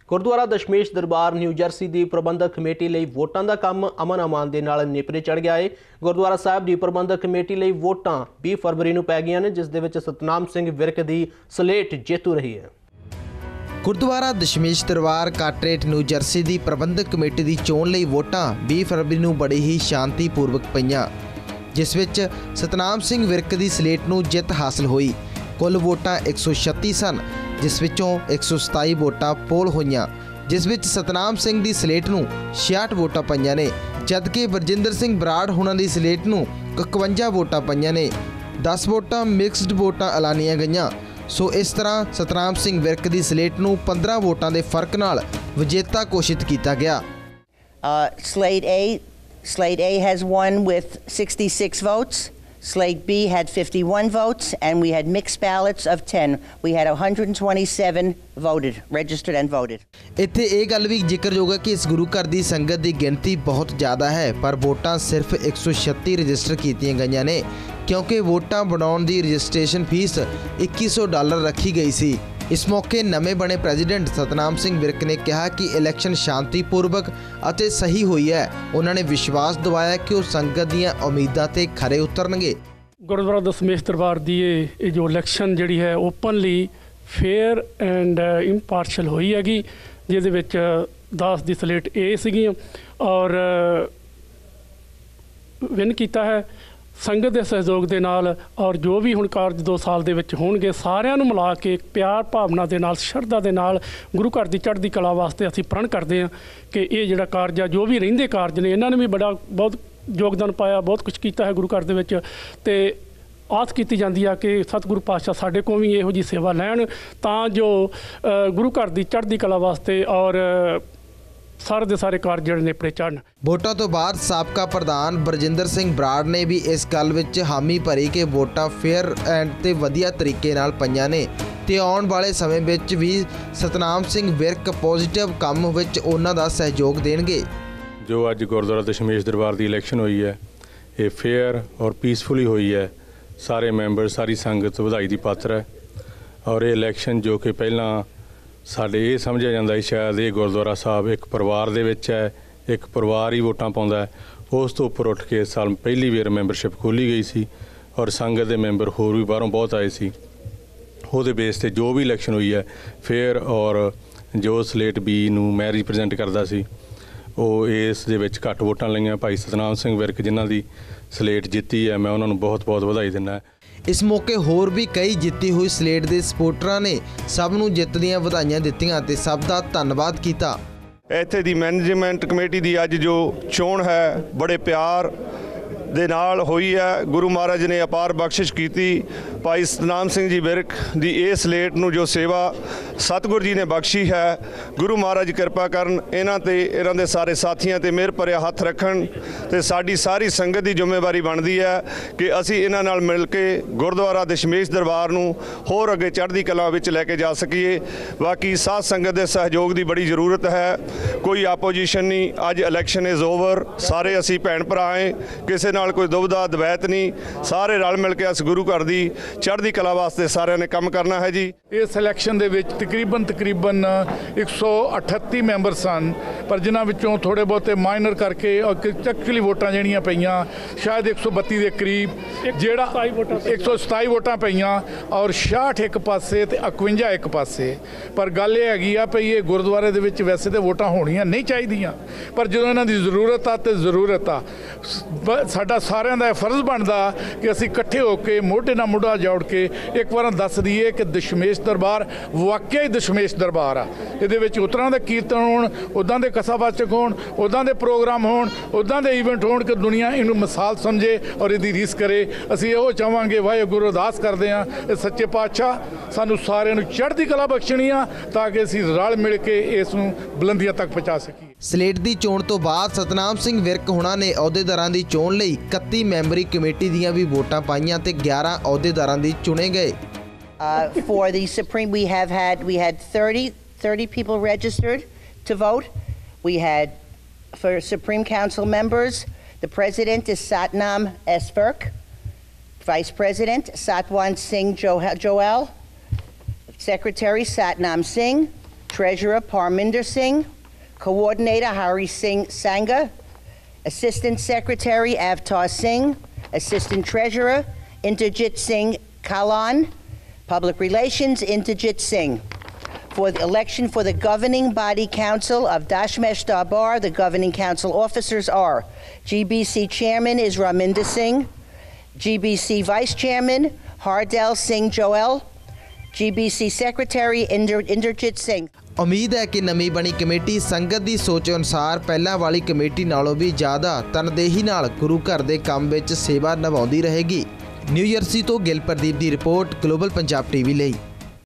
Gurdwara Dashmesh Darbar New Jersey ਦੀ ਪ੍ਰਬੰਧਕ committee ਲਈ ਵੋਟਾਂ ਦਾ ਕੰਮ ਅਮਨ ਅਮਾਨ ਦੇ ਨਾਲ ਨਿਪਰੇ ਚੜ ਗਿਆ ਹੈ। ਗੁਰਦੁਆਰਾ ਸਾਹਿਬ ਦੀ ਪ੍ਰਬੰਧਕ ਕਮੇਟੀ ਲਈ ਵੋਟਾਂ 20 ਫਰਵਰੀ ਨੂੰ ਪੈ ਗਈਆਂ ਨੇ, ਜਿਸ ਦੇ ਵਿੱਚ ਸਤਨਾਮ ਸਿੰਘ ਵਿਰਕ ਦੀ ਸਲੇਟ ਜੇਤੂ ਰਹੀ ਹੈ। Gurdwara Dashmesh Darbar Carteret New Jersey ਦੀ ਪ੍ਰਬੰਧਕ ਕਮੇਟੀ ਦੀ ਚੋਣ ਲਈ ਵੋਟਾਂ 20 ਫਰਵਰੀ ਨੂੰ ਬੜੀ ਹੀ ਸ਼ਾਂਤੀਪੂਰਵਕ ਪਈਆਂ, ਜਿਸ ਵਿੱਚ ਸਤਨਾਮ ਸਿੰਘ ਵਿਰਕ ਦੀ ਸਲੇਟ ਨੂੰ ਜਿੱਤ ਹਾਸਲ ਹੋਈ। ਕੁੱਲ ਵੋਟਾਂ 136 ਸਨ, ਜਿਸ ਵਿੱਚੋਂ 127 ਵੋਟਾਂ ਪੋਲ ਹੋਈਆਂ, ਜਿਸ ਵਿੱਚ ਸਤਨਾਮ ਸਿੰਘ ਦੀ ਸਲੇਟ ਨੂੰ 66 ਵੋਟਾਂ ਪਈਆਂ ਨੇ, ਜਦਕਿ ਬਰਜਿੰਦਰ ਸਿੰਘ ਬਰਾੜ ਹੁਣਾਂ ਦੀ ਸਲੇਟ ਨੂੰ 51 ਵੋਟਾਂ ਪਈਆਂ ਨੇ। 10 ਵੋਟਾਂ ਮਿਕਸਡ ਵੋਟਾਂ ਐਲਾਨੀਆਂ ਗਈਆਂ। ਸੋ ਇਸ ਤਰ੍ਹਾਂ ਸਤਨਾਮ ਸਿੰਘ ਵਿਰਕ ਦੀ ਸਲੇਟ ਨੂੰ 15 ਵੋਟਾਂ ਦੇ ਫਰਕ ਨਾਲ ਵਿਜੇਤਾ ਘੋਸ਼ਿਤ ਕੀਤਾ ਗਿਆ। Slate A has won with 66 votes. Slate B had 51 votes, and we had mixed ballots of 10. We had 127 voted, registered and voted. ਇੱਥੇ ਇਹ ਗੱਲ ਵੀ ਜ਼ਿਕਰਯੋਗ ਹੈ ਕਿ ਇਸ ਗੁਰੂ ਘਰ ਦੀ ਸੰਗਤ ਦੀ ਗਿਣਤੀ ਬਹੁਤ ਜ਼ਿਆਦਾ ਹੈ, ਪਰ ਵੋਟਾਂ ਸਿਰਫ 136 ਰਜਿਸਟਰ ਕੀਤੀਆਂ ਗਈਆਂ ਨੇ, ਕਿਉਂਕਿ ਵੋਟਾਂ ਬਣਾਉਣ ਦੀ ਰਜਿਸਟ੍ਰੇਸ਼ਨ ਫੀਸ $2100 ਰੱਖੀ ਗਈ ਸੀ। ਇਸ ਮੌਕੇ ਨਵੇਂ ਬਣੇ ਪ੍ਰੈਜ਼ੀਡੈਂਟ ਸਤਨਾਮ ਸਿੰਘ ਵਿਰਕ ਨੇ ਕਿਹਾ ਕਿ ਇਲੈਕਸ਼ਨ ਸ਼ਾਂਤੀਪੂਰਵਕ ਅਤੇ ਸਹੀ ਹੋਈ ਹੈ। ਉਹਨਾਂ ਨੇ ਵਿਸ਼ਵਾਸ ਦਿਵਾਇਆ ਕਿ ਉਹ ਸੰਗਤ ਦੀਆਂ ਉਮੀਦਾਂ ਤੇ ਖਰੇ ਉਤਰਨਗੇ। ਗੁਰਦੁਆਰਾ ਦਸ਼ਮੇਸ਼ ਦਰਬਾਰ ਦੀ ਇਹ ਜੋ ਇਲੈਕਸ਼ਨ ਜਿਹੜੀ ਹੈ ਓਪਨਲੀ ਫੇਅਰ ਐਂਡ ਇੰਪਾਰਸ਼ਲ ਹੋਈ ਹੈਗੀ, ਜਿਹਦੇ ਵਿੱਚ 10 ਦੀ ਸਲੇਟ A ਸੀਗੀਆਂ ਔਰ ਵਿਨ ਕੀਤਾ ਹੈ ਸੰਗਤ ਦੇ ਸਹਿਯੋਗ ਦੇ ਨਾਲ। ਔਰ ਜੋ ਵੀ ਹੁਣ ਕਾਰਜ 2 ਸਾਲ ਦੇ ਵਿੱਚ ਹੋਣਗੇ, ਸਾਰਿਆਂ ਨੂੰ ਮਿਲਾ ਕੇ ਪਿਆਰ ਭਾਵਨਾ ਦੇ ਨਾਲ, ਸ਼ਰਧਾ ਦੇ ਨਾਲ ਗੁਰੂ ਘਰ ਦੀ ਚੜ੍ਹਦੀ ਕਲਾ ਵਾਸਤੇ ਅਸੀਂ ਪ੍ਰਣ ਕਰਦੇ ਹਾਂ ਕਿ ਇਹ ਜਿਹੜਾ ਕਾਰਜ ਆ, ਜੋ ਵੀ ਰਹਿੰਦੇ ਕਾਰਜ ਨੇ, ਇਹਨਾਂ ਨੇ ਵੀ ਬਹੁਤ ਯੋਗਦਾਨ ਪਾਇਆ, ਬਹੁਤ ਕੁਝ ਕੀਤਾ ਹੈ ਗੁਰੂ ਘਰ ਦੇ ਵਿੱਚ। ਤੇ ਆਸ ਕੀਤੀ ਜਾਂਦੀ ਆ ਕਿ ਸਤਿਗੁਰੂ ਪਾਤਸ਼ਾਹ ਸਾਡੇ ਕੋਲ ਵੀ ਇਹੋ ਜਿਹੀ ਸੇਵਾ ਲੈਣ ਤਾਂ ਜੋ ਗੁਰੂ ਘਰ ਦੀ ਚੜ੍ਹਦੀ ਕਲਾ ਵਾਸਤੇ ਔਰ ਸਾਰੇ ਦੇ ਸਾਰੇ ਕਾਰਜ ਜਿਹੜੇ ਨੇਪਰੇ ਚੜ੍ਹਨ। ਵੋਟਾਂ ਤੋਂ ਬਾਅਦ ਸਾਬਕਾ ਪ੍ਰਧਾਨ ਬਰਜਿੰਦਰ ਸਿੰਘ ਬਰਾੜ ਨੇ ਵੀ ਇਸ ਗੱਲ ਵਿੱਚ ਹਾਮੀ ਭਰੀ ਕਿ ਵੋਟਾਂ ਫੇਅਰ ਐਂਡ ਤੇ ਵਧੀਆ ਤਰੀਕੇ ਨਾਲ ਪਈਆਂ ਨੇ ਤੇ ਆਉਣ ਵਾਲੇ ਸਮੇਂ ਵਿੱਚ ਵੀ ਸਤਨਾਮ ਸਿੰਘ ਵਿਰਕ ਪੋਜ਼ਿਟਿਵ ਕੰਮ ਵਿੱਚ ਉਹਨਾਂ ਦਾ ਸਹਿਯੋਗ ਦੇਣਗੇ। ਜੋ ਅੱਜ ਗੁਰਦੁਆਰਾ ਦਸ਼ਮੇਸ਼ ਦਰਬਾਰ ਦੀ ਇਲੈਕਸ਼ਨ ਹੋਈ ਹੈ, ਇਹ ਫੇਅਰ ਔਰ ਪੀਸਫੁਲੀ ਹੋਈ ਹੈ। ਸਾਰੇ ਮੈਂਬਰ, ਸਾਰੀ ਸੰਗਤ ਵਧਾਈ ਦੀ ਪਾਤਰ ਹੈ। ਔਰ ਇਹ ਇਲੈਕਸ਼ਨ ਜੋ ਕਿ ਪਹਿਲਾਂ ਸਾਡੇ ਇਹ ਸਮਝਿਆ ਜਾਂਦਾ ਸੀ ਸ਼ਾਇਦ ਇਹ ਗੁਰਦੁਆਰਾ ਸਾਹਿਬ ਇੱਕ ਪਰਿਵਾਰ ਦੇ ਵਿੱਚ ਹੈ, ਇੱਕ ਪਰਿਵਾਰ ਹੀ ਵੋਟਾਂ ਪਾਉਂਦਾ ਹੈ, ਉਸ ਤੋਂ ਉੱਪਰ ਉੱਠ ਕੇ ਇਸ ਸਾਲ ਪਹਿਲੀ ਵਾਰ ਮੈਂਬਰਸ਼ਿਪ ਖੋਲ੍ਹੀ ਗਈ ਸੀ ਔਰ ਸੰਗਤ ਦੇ ਮੈਂਬਰ ਹੋਰ ਵੀ ਬਾਹਰੋਂ ਬਹੁਤ ਆਏ ਸੀ। ਉਹਦੇ ਬੇਸ 'ਤੇ ਜੋ ਵੀ ਇਲੈਕਸ਼ਨ ਹੋਈ ਹੈ ਫੇਅਰ, ਔਰ ਜੋ ਸਲੇਟ B ਨੂੰ ਮੈਂ ਰਿਪਰੈਜ਼ੈਂਟ ਕਰਦਾ ਸੀ ਉਹ ਇਸ ਦੇ ਵਿੱਚ ਘੱਟ ਵੋਟਾਂ ਲਈਆਂ। ਭਾਈ ਸਤਨਾਮ ਸਿੰਘ ਵਿਰਕ ਜਿਨ੍ਹਾਂ ਦੀ ਸਲੇਟ ਜਿੱਤੀ ਹੈ, ਮੈਂ ਉਹਨਾਂ ਨੂੰ ਬਹੁਤ-ਬਹੁਤ ਵਧਾਈ ਦਿੰਦਾ। ਇਸ ਮੌਕੇ ਹੋਰ ਵੀ ਕਈ ਜਿੱਤੀ ਹੋਈ ਸਲੇਟ ਦੇ ਸਪੋਰਟਰਾਂ ਨੇ ਸਭ ਨੂੰ ਜਿੱਤ ਦੀਆਂ ਵਧਾਈਆਂ ਦਿੱਤੀਆਂ ਤੇ ਸਭ ਦਾ ਧੰਨਵਾਦ ਕੀਤਾ। ਇੱਥੇ ਦੀ ਮੈਨੇਜਮੈਂਟ ਕਮੇਟੀ ਦੀ ਅੱਜ ਜੋ ਚੋਣ ਹੈ ਬੜੇ ਪਿਆਰ ਦੇ ਨਾਲ ਹੋਈ ਹੈ। ਗੁਰੂ ਮਹਾਰਾਜ ਨੇ ਅਪਾਰ ਬਖਸ਼ਿਸ਼ ਕੀਤੀ। ਭਾਈ ਸਤਨਾਮ ਸਿੰਘ ਜੀ ਵਿਰਕ ਦੀ ਇਹ ਸਲੇਟ ਨੂੰ ਜੋ ਸੇਵਾ ਸਤਿਗੁਰੂ ਜੀ ਨੇ ਬਖਸ਼ੀ ਹੈ, ਗੁਰੂ ਮਹਾਰਾਜ ਕਿਰਪਾ ਕਰਨ ਇਹਨਾਂ ਤੇ, ਇਹਨਾਂ ਦੇ ਸਾਰੇ ਸਾਥੀਆਂ ਤੇ ਮਿਹਰ ਭਰਿਆ ਹੱਥ ਰੱਖਣ ਤੇ ਸਾਡੀ ਸਾਰੀ ਸੰਗਤ ਦੀ ਜ਼ਿੰਮੇਵਾਰੀ ਬਣਦੀ ਹੈ ਕਿ ਅਸੀਂ ਇਹਨਾਂ ਨਾਲ ਮਿਲ ਕੇ ਗੁਰਦੁਆਰਾ ਦਸ਼ਮੇਸ਼ ਦਰਬਾਰ ਨੂੰ ਹੋਰ ਅੱਗੇ ਚੜ੍ਹਦੀ ਕਲਾ ਵਿੱਚ ਲੈ ਕੇ ਜਾ ਸਕੀਏ। ਬਾਕੀ ਸਾਧ ਸੰਗਤ ਦੇ ਸਹਿਯੋਗ ਦੀ ਬੜੀ ਜ਼ਰੂਰਤ ਹੈ, ਕੋਈ ਆਪੋਜੀਸ਼ਨ ਨਹੀਂ। ਅੱਜ ਇਲੈਕਸ਼ਨ ਇਜ਼ ਓਵਰ, ਸਾਰੇ ਅਸੀਂ ਭੈਣ ਭਰਾ ਹਾਂ, ਕਿਸੇ ਨਾਲ ਕੋਈ ਦੁਬਦਾ ਦਵੈਤ ਨਹੀਂ, ਸਾਰੇ ਰਲ ਮਿਲ ਕੇ ਇਸ ਗੁਰੂ ਘਰ ਦੀ ਚੜ੍ਹਦੀ ਕਲਾ ਵਾਸਤੇ ਸਾਰਿਆਂ ਨੇ ਕੰਮ ਕਰਨਾ ਹੈ ਜੀ। ਇਸ ਇਲੈਕਸ਼ਨ ਦੇ ਵਿੱਚ ਤਕਰੀਬਨ 138 ਮੈਂਬਰ ਸਨ, ਪਰ ਜਿਨ੍ਹਾਂ ਵਿੱਚੋਂ ਥੋੜ੍ਹੇ ਬਹੁਤੇ ਮਾਈਨਰ ਕਰਕੇ ਐਕਚੁਅਲੀ ਵੋਟਾਂ ਜਿਹੜੀਆਂ ਪਈਆਂ ਸ਼ਾਇਦ 132 ਦੇ ਕਰੀਬ, ਜਿਹੜਾ 127 ਵੋਟਾਂ ਪਈਆਂ ਔਰ 66 ਇੱਕ ਪਾਸੇ ਤੇ 51 ਇੱਕ ਪਾਸੇ। ਪਰ ਗੱਲ ਇਹ ਹੈਗੀ ਆ ਭਈ ਇਹ ਗੁਰਦੁਆਰੇ ਦੇ ਵਿੱਚ ਵੈਸੇ ਤਾਂ ਵੋਟਾਂ ਹੋਣੀਆਂ ਨਹੀਂ ਚਾਹੀਦੀਆਂ, ਪਰ ਜਦੋਂ ਇਹਨਾਂ ਦੀ ਜ਼ਰੂਰਤ ਆ ਤੇ ਜ਼ਰੂਰਤ ਆ, ਸਾਡਾ ਸਾਰਿਆਂ ਦਾ ਫਰਜ਼ ਬਣਦਾ ਕਿ ਅਸੀਂ ਇਕੱਠੇ ਹੋ ਕੇ ਮੋਢੇ ਨਾਲ ਮੋਢਾ ਜੋੜ ਕੇ ਇੱਕ ਵਾਰ ਦੱਸ ਦਈਏ ਕਿ ਦਸ਼ਮੇਸ਼ ਦਰਬਾਰ ਵਾਕਿਆ ਹੀ ਦਸ਼ਮੇਸ਼ ਦਰਬਾਰ ਆ। ਇਹਦੇ ਵਿੱਚ ਉਤਰਾਂ ਦੇ ਕੀਰਤਨ ਹੋਣ, ਉੱਦਾਂ ਦੇ ਕਥਾਵਾਚਕ ਹੋਣ, ਉੱਦਾਂ ਦੇ ਪ੍ਰੋਗਰਾਮ ਹੋਣ, ਉੱਦਾਂ ਦੇ ਈਵੈਂਟ ਹੋਣ ਕਿ ਦੁਨੀਆ ਇਹਨੂੰ ਮਿਸਾਲ ਸਮਝੇ ਔਰ ਇਹਦੀ ਰੀਸ ਕਰੇ। ਅਸੀਂ ਇਹੋ ਚਾਹਾਂਗੇ, ਵਾਹਿਗੁਰੂ ਅਰਦਾਸ ਕਰਦੇ ਹਾਂ ਇਹ ਸੱਚੇ ਪਾਤਸ਼ਾਹ ਸਾਨੂੰ ਸਾਰਿਆਂ ਨੂੰ ਚੜ੍ਹਦੀ ਕਲਾ ਬਖਸ਼ਣੀ ਆ ਤਾਂ ਕਿ ਅਸੀਂ ਰਲ ਮਿਲ ਕੇ ਇਸ ਨੂੰ ਬੁਲੰਦੀਆਂ ਤੱਕ ਪਹੁੰਚਾ ਸਕੀਏ। ਸਲੇਟ ਦੀ ਚੋਣ ਤੋਂ ਬਾਅਦ ਸਤਨਾਮ ਸਿੰਘ ਵਿਰਕ ਹੁਣਾਂ ਨੇ ਅਹੁਦੇਦਾਰਾਂ ਦੀ ਚੋਣ ਲਈ 31 ਮੈਂਬਰੀ ਕਮੇਟੀ ਦੀਆਂ ਵੀ ਵੋਟਾਂ ਪਾਈਆਂ ਤੇ 11 ਅਹੁਦੇਦਾਰਾਂ ਦੀ ਚੁਣੇ ਗਏ। For the Supreme, we had 30 people registered to vote. We had, for Supreme Council members, the President is Satnam S. Virk, Vice President Satwan Singh Joel, Secretary Satnam Singh, Treasurer Parminder Singh, Coordinator Hari Singh Sangha, Assistant Secretary Avtar Singh, Assistant Treasurer Inderjit Singh Kalan, Public Relations Inderjit Singh. For the election for the Governing Body Council of Dashmesh Darbar, the Governing Council officers are: GBC Chairman is Raminder Singh, GBC Vice Chairman Hardel Singh Joel, GBC Secretary Inderjit Singh. ਉਮੀਦ ਹੈ ਕਿ ਨਵੀਂ ਬਣੀ committee ਸੰਗਤ ਦੀ ਸੋਚ ਅਨੁਸਾਰ ਪਹਿਲਾਂ ਵਾਲੀ ਕਮੇਟੀ ਨਾਲੋਂ ਵੀ ਜ਼ਿਆਦਾ ਤਨਦੇਹੀ ਨਾਲ ਗੁਰੂ ਘਰ ਦੇ ਕੰਮ ਵਿੱਚ ਸੇਵਾ ਨਿਭਾਉਂਦੀ ਰਹੇਗੀ। ਨਿਊ ਜਰਸੀ ਤੋਂ ਗਿਲ ਪ੍ਰਦੀਪ ਦੀ ਰਿਪੋਰਟ, ਗਲੋਬਲ ਪੰਜਾਬ ਟੀਵੀ ਲਈ।